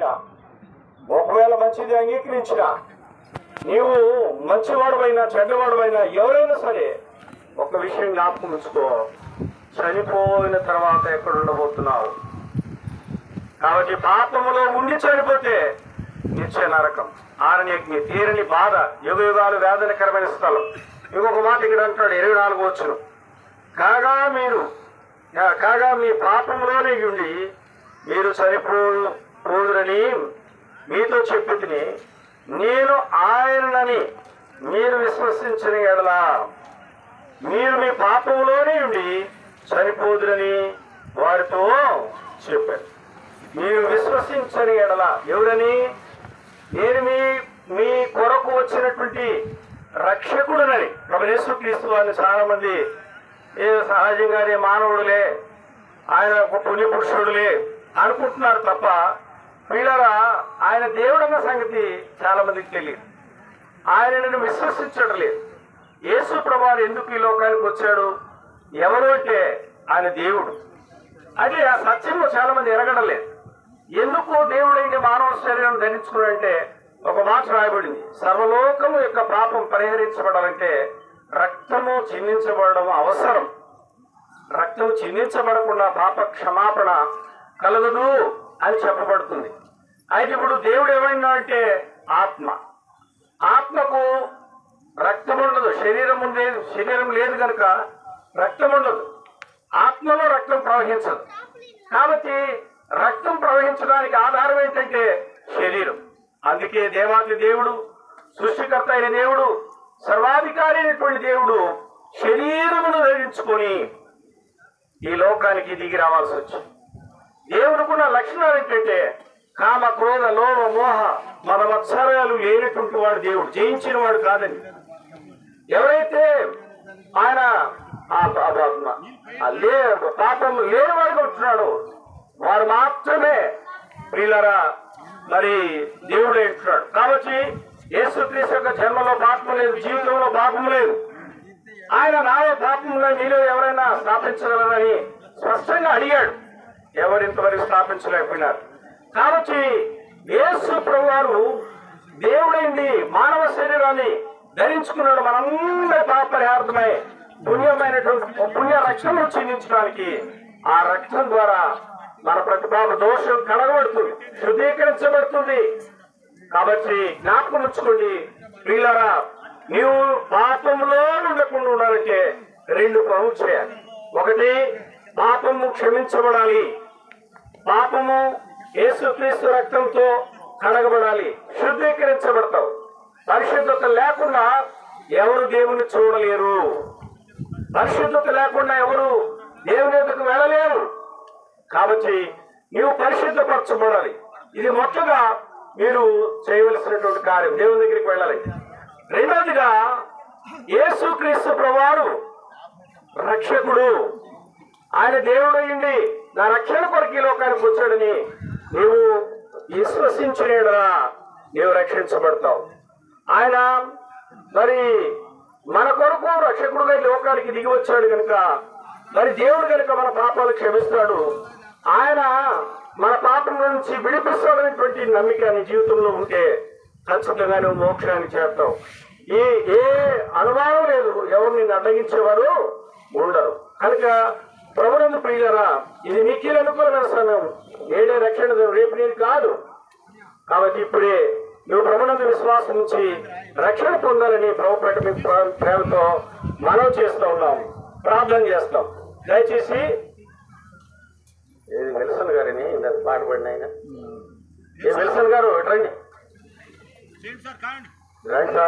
ఒకవేళ మంచిది అంగీకరించిన నీవు మంచివాడువైనా చెడ్డవాడువైనా ఎవరైనా సరే ఒక విషయం జ్ఞాపకం ఉంచుకో, చనిపోయిన తర్వాత ఎక్కడ ఉండబోతున్నావు. కాబట్టి పాపములో ఉండి చనిపోతే నిత్య నరకం, ఆరణ్యగ్ని, తీరని బాధ, యుగ యుగాలు వేదనకరమైన స్థలం. ఇంకొక మాట ఇక్కడ అంటాడు 24 వచ్చును, కాగా మీ పాపంలోనే ఉండి మీరు చనిపోదురని మీతో చెప్పి నేను ఆయనని మీరు విశ్వసించిన ఎడల మీరు మీ పాపంలోనే ఉండి చనిపోదురని వారితో చెప్పారు. మీరు విశ్వసించని ఎడల ఎవరని? నేను మీ కొరకు వచ్చినటువంటి రక్షకుడునని. ప్రభు యేసుక్రీస్తు వారిని చాలా మంది సహజంగానే మానవుడులే, ఆయన ఒక పుణ్యపురుషుడులే అనుకుంటున్నారు తప్ప పిల్లరా ఆయన దేవుడన్న సంగతి చాలా మందికి తెలియదు. ఆయనను విశ్వసించడం లేదు. యేసు ప్రభువు ఎందుకు ఈ లోకానికి వచ్చాడు? ఎవరు అంటే ఆయన దేవుడు. అంటే ఆ సత్యంలో చాలా మంది ఎరగడం లేదు. ఎందుకు దేవుడైన మానవ శరీరం ధరించుకున్నాడంటే ఒక మాట రాయబడింది, సర్వలోకము యొక్క పాపం పరిహరించబడాలంటే రక్తము చిందించబడడం అవసరం. రక్తం చిందించబడకుండా పాప క్షమాపణ కలగదు అని చెప్పబడుతుంది. అయితే ఇప్పుడు దేవుడు ఏమైనా అంటే ఆత్మ. ఆత్మకు రక్తం ఉండదు, శరీరం లేదు కనుక రక్తం ఉండదు. ఆత్మలో రక్తం ప్రవహించదు. కాబట్టి రక్తం ప్రవహించడానికి ఆధారం ఏంటంటే శరీరం. అందుకే దేవాతి దేవుడు, సృష్టికర్త అయిన దేవుడు, సర్వాధికారి అయినటువంటి దేవుడు శరీరమును ధరించుకొని ఈ లోకానికి దిగి రావాల్సి వచ్చింది. దేవుడుకున్న లక్షణాలు ఏంటంటే కామ, క్రోధ, లోభ, మోహ, మన మత్సరాలు లేనటువంటి వాడు దేవుడు, జయించిన వాడు కాదని. ఎవరైతే ఆయన పాపము లేనివాడుగా ఉంటున్నాడు వారు మాత్రమే ప్రియులరా మరి దేవుడు అంటున్నాడు. కాబట్టి యేసుక్రీస్తు యొక్క జన్మలో పాపం లేదు, జీవితంలో పాపం లేదు. ఆయన నాలో పాపంలో మీలో ఎవరైనా స్థాపించగలరని స్పష్టంగా అడిగాడు. ఎవరింతవరకు స్థాపించలేకపోయినారు. కాబట్టి యేసు ప్రభువారు దేవుడైంది మానవ శరీరాన్ని ధరించుకున్నాడు. మనందరి పాప పరిహార్థమై పుణ్య రక్షణ చెందించడానికి ఆ రక్తం ద్వారా మన ప్రతి పాప దోషం కడగబడుతుంది, శుద్ధీకరించబడుతుంది. కాబట్టి జ్ఞాపకం ఉంచుకోండి ప్రియులారా, నీవు పాపంలో ఉండకుండా ఉండాలంటే 2 పనులు చేయాలి. ఒకటి, పాపము క్షమించబడాలి. పాపము యేసుక్రీస్తు రక్తంతో కడగబడాలి, శుద్ధీకరించబడతావు. పరిశుద్ధత లేకుండా ఎవరు దేవుని చూడలేరు. పరిశుద్ధత లేకుండా ఎవరు దేవుని ఎదుకు వెళ్ళలేరు. కాబట్టి నీవు పరిశుద్ధపరచబడాలి. ఇది మొట్టగా మీరు చేయవలసినటువంటి కార్యం, దేవుని దగ్గరికి వెళ్ళాలి. రెండవదిగా యేసుక్రీస్తు ప్రభువారు రక్షకుడు, ఆయన దేవుడు అయ్యింది నా రక్షణ కొరకు ఈ లోకానికి వచ్చాడని నీవు విశ్వసించినలా నీవు రక్షించబడతావు. ఆయన మరి మన కొరకు రక్షకుడుగా ఈ లోకానికి దిగి వచ్చాడు కనుక మరి దేవుడు కనుక మన పాపాలు క్షమిస్తాడు. ఆయన మన పాపం నుంచి విడిపిస్తాడనేటువంటి నమ్మిక నీ జీవితంలో ఉంటే ఖచ్చితంగా నువ్వు మోక్షాన్ని చేస్తావు. ఏ అనుమానం లేదు, ఎవరు నిన్ను అడ్డగించేవారు ఉండరు. కనుక ప్రభునందు ప్రియులారా, ఇది మీకే అనుకూలమైన సమయం. నేనే రక్షణ, రేపు నేను కాదు. కాబట్టి ఇప్పుడే నువ్వు ప్రభునందు విశ్వాసం నుంచి రక్షణ పొందాలని ప్రభుపేట మీ ప్రేమతో మనం చేస్తూ ఉన్నాం, ప్రార్థన చేస్తాం. దయచేసి విల్సన్ గారిని పాట పడిన ఆయన విల్సన్ గారు రండి సార్.